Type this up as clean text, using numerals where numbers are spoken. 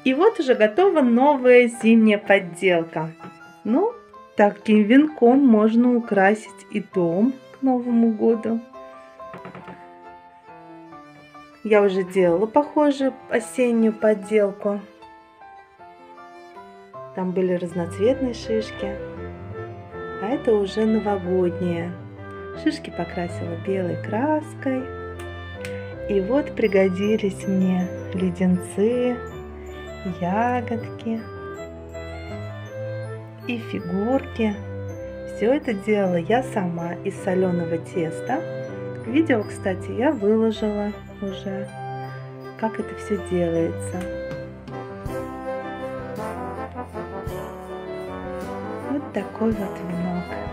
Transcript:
И вот уже готова новая зимняя подделка. Ну, таким венком можно украсить и дом к Новому году. Я уже делала похожую осеннюю подделку. Там были разноцветные шишки. А это уже новогодние. Шишки покрасила белой краской. И вот пригодились мне леденцы, ягодки и фигурки. Все это делала я сама из соленого теста. Видео, кстати, я выложила уже, как это все делается. Вот такой вот венок.